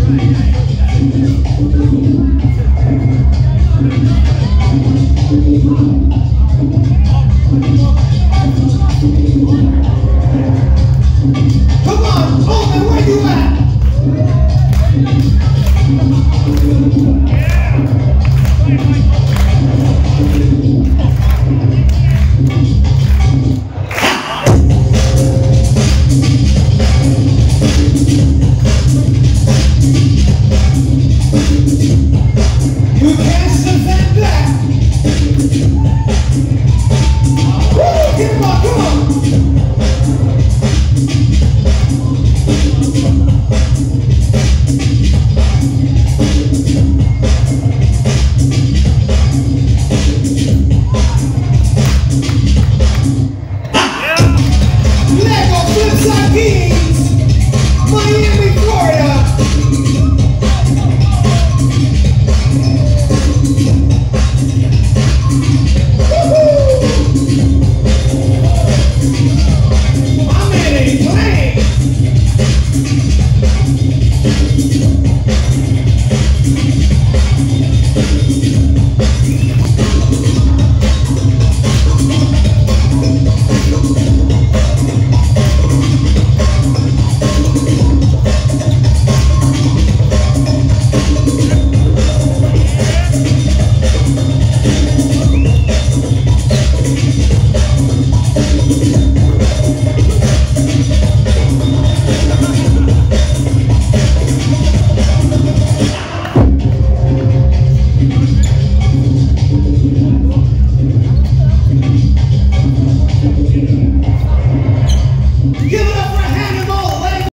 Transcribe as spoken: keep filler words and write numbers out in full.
Come on, Omen, where you at? You can't stand back. Woo, get him up, come on. Lego Flipside Kingz, Miami, Florida.